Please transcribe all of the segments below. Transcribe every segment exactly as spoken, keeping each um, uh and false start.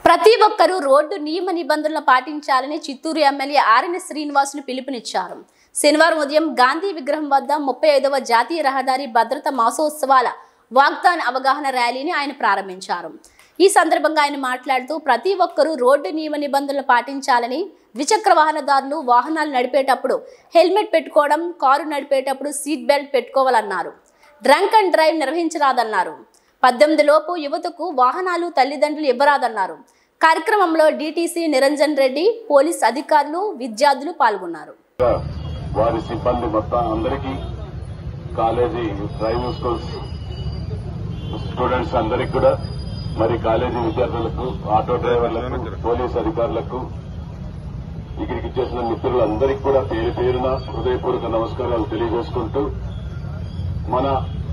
ప్రతి ఒక్కరూ రోడ్డు నియమ నిబంధనలు పాటించాలని చిత్తూరు ఎమ్మెల్యే ఆర్ఎన్ శ్రీనివాసులు పిలుపునిచ్చారు. శనివారం ఉదయం గాంధీ విగ్రహం వద్ద ముప్పై ఐదవ జాతీయ రహదారి భద్రత మాసోత్సవాల వాగ్దాన అవగాహన ర్యాలీని ఆయన ప్రారంభించారు. ఈ సందర్భంగా ఆయన మాట్లాడుతూ ప్రతి ఒక్కరూ రోడ్డు నియమ నిబంధనలు పాటించాలని, ద్విచక్ర వాహనదారులు వాహనాలు నడిపేటప్పుడు హెల్మెట్ పెట్టుకోవడం, కారు నడిపేటప్పుడు సీట్ బెల్ట్ పెట్టుకోవాలన్నారు. డ్రంక్ అండ్ డ్రైవ్ నిర్వహించరాదన్నారు. పద్దెనిమిది లోపు యువతకు వాహనాలు తల్లిదండ్రులు ఇవ్వరాదన్నారు. కార్యక్రమంలో డీటీసీ నిరంజన్ రెడ్డి, పోలీస్ అధికారులు, విద్యార్థులు పాల్గొన్నారు. వారి సిబ్బంది మొత్తం అందరికీ, కాలేజీ డ్రైవింగ్ స్కూల్స్ స్టూడెంట్స్ అందరికీ కూడా, మరి కాలేజీ విద్యార్థులకు, ఆటో డ్రైవర్లకు, పోలీస్ అధికారులకు, ఇక్కడికి చేసిన మిత్రులందరికీ కూడా పేరు పేరున హృదయపూర్వక నమస్కారాలు తెలియజేసుకుంటూ, మన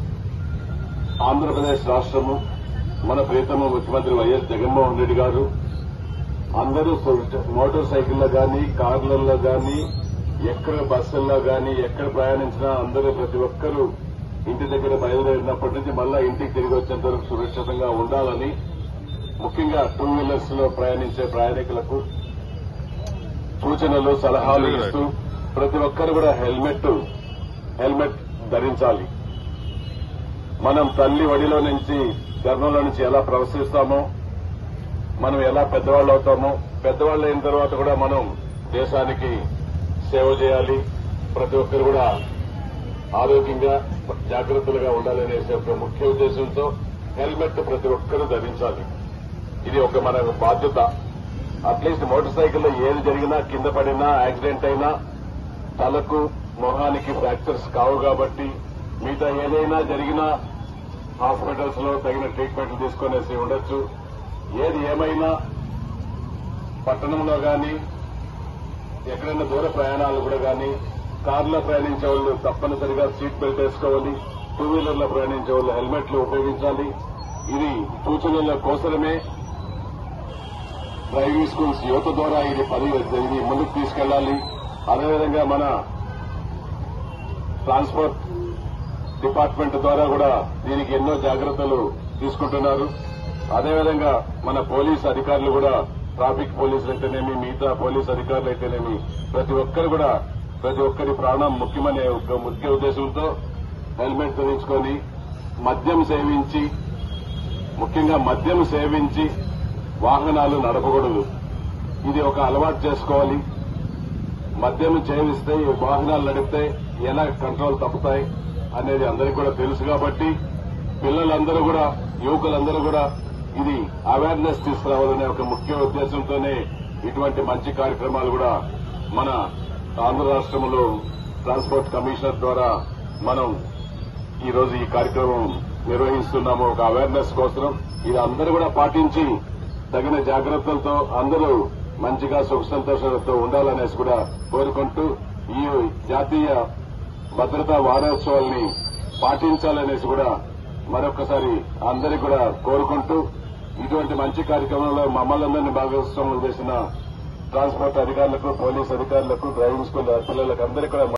ఆంధ్రప్రదేశ్ రాష్ట్రము, మన ప్రియతమ ముఖ్యమంత్రి వైఎస్ జగన్మోహన్ రెడ్డి గారు అందరూ మోటార్ సైకిల్లో గానీ, కార్లలో గానీ, ఎక్కడ బస్సుల్లో గానీ, ఎక్కడ ప్రయాణించినా అందరూ ప్రతి ఒక్కరూ ఇంటి దగ్గర బయలుదేరినప్పటి నుంచి మళ్ళా ఇంటికి తిరిగి వచ్చేంత వరకు సురక్షితంగా ఉండాలని, ముఖ్యంగా టూ వీలర్స్ లో ప్రయాణించే ప్రయాణికులకు సూచనలు, సలహాలు ఇస్తూ ప్రతి ఒక్కరు కూడా హెల్మెట్ హెల్మెట్ ధరించాలి. మనం తల్లి ఒడిలో నుంచి, గర్భంలో నుంచి ఎలా ప్రవర్తిస్తామో, మనం ఎలా పెద్దవాళ్ళు అవుతామో, పెద్దవాళ్ళు అయిన తర్వాత కూడా మనం దేశానికి సేవ చేయాలి. ప్రతి ఒక్కరు కూడా ఆరోగ్యంగా, జాగ్రత్తలుగా ఉండాలనే ఒక ముఖ్య ఉద్దేశంతో హెల్మెట్ ప్రతి ఒక్కరూ ధరించాలి. ఇది ఒక మన బాధ్యత. అట్లీస్ట్ మోటార్ సైకిల్లో ఏది జరిగినా, కింద పడినా, యాక్సిడెంట్ అయినా తలకు, మొహానికి ఫ్రాక్చర్స్ కావు కాబట్టి మిగతా ఏదైనా జరిగినా హాస్పిటల్స్ లో తగిన ట్రీట్మెంట్లు తీసుకునేసి ఉండొచ్చు. ఏది ఏమైనా పట్టణంలో గానీ, ఎక్కడైనా దూర ప్రయాణాలు కూడా గానీ, కారులో ప్రయాణించే వాళ్ళు తప్పనిసరిగా సీట్ బెల్ట్ వేసుకోవాలి. టూ వీలర్లో ప్రయాణించే వాళ్ళు హెల్మెట్లు ఉపయోగించాలి. ఇది సూచనల కోసమే డ్రైవింగ్ స్కూల్స్ యువత ద్వారా ఇది పది ఇది ముందుకు తీసుకెళ్లాలి. అదేవిధంగా మన ట్రాన్స్పోర్ట్ డిపార్ట్మెంట్ ద్వారా కూడా దీనికి ఎన్నో జాగ్రత్తలు తీసుకుంటున్నారు. అదేవిధంగా మన పోలీస్ అధికారులు కూడా, ట్రాఫిక్ పోలీసులు అయితేనేమి, మిగతా పోలీస్ అధికారులు అయితేనేమి, ప్రతి ఒక్కరు కూడా ప్రతి ఒక్కరి ప్రాణం ముఖ్యమనే ఒక ముఖ్య ఉద్దేశంతో హెల్మెట్ ధరించుకొని, మద్యం సేవించి, ముఖ్యంగా మద్యం సేవించి వాహనాలు నడపకూడదు. ఇది ఒక అలవాటు చేసుకోవాలి. మద్యం సేవిస్తే వాహనాలు నడిపితే ఎలా కంట్రోల్ తప్పుతాయి అనేది అందరికీ కూడా తెలుసు కాబట్టి పిల్లలందరూ కూడా, యువకులందరూ కూడా ఇది అవేర్నెస్ తీసుకురావాలనే ఒక ముఖ్య ఉద్దేశంతోనే ఇటువంటి మంచి కార్యక్రమాలు కూడా మన ఆంధ్ర రాష్ట్రంలో ట్రాన్స్పోర్ట్ కమిషనర్ ద్వారా మనం ఈ రోజు ఈ కార్యక్రమం నిర్వహిస్తున్నాము. ఒక అవేర్నెస్ కోసం ఇది అందరూ కూడా పాటించి తగిన జాగ్రత్తలతో అందరూ మంచిగా సుఖ సంతోషాలతో ఉండాలనేసి కూడా కోరుకుంటూ, ఈ జాతీయ భద్రతా వారోత్సవాల్ని పాటించాలనేసి కూడా మరొకసారి అందరికీ కూడా కోరుకుంటూ, ఇటువంటి మంచి కార్యక్రమంలో మమ్మల్ని అందరినీ భాగస్వాములు చేసిన ట్రాన్స్పోర్ట్ అధికారులకు, పోలీస్ అధికారులకు, డ్రైవింగ్ స్కూల్ పిల్లలకు అందరికీ కూడా